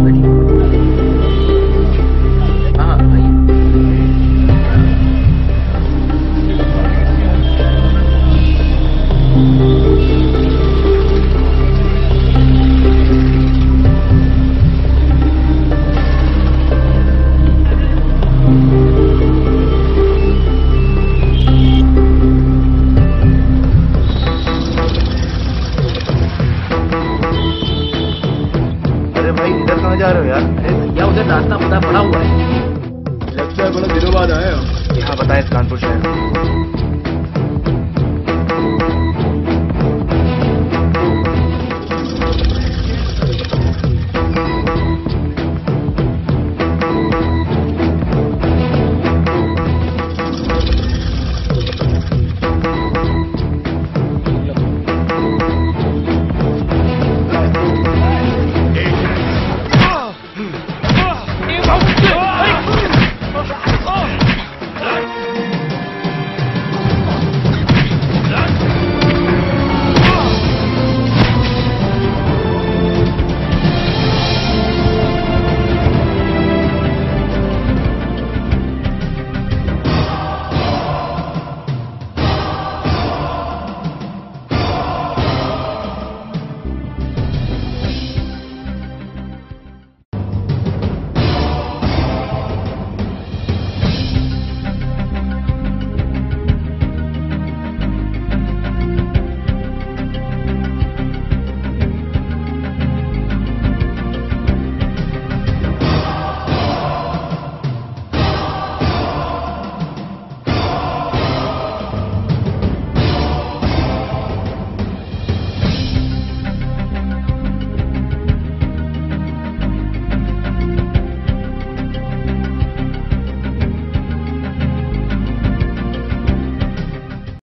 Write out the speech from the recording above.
हाँ हाँ आइए। अरे भाई इधर कहाँ जा रहे हो यार? अरे भैया उधर रास्ता बड़ा पड़ा हुआ है। लगता है बड़ा दिनों बाद आए हो। यहाँ बताएं कानपुर शहर।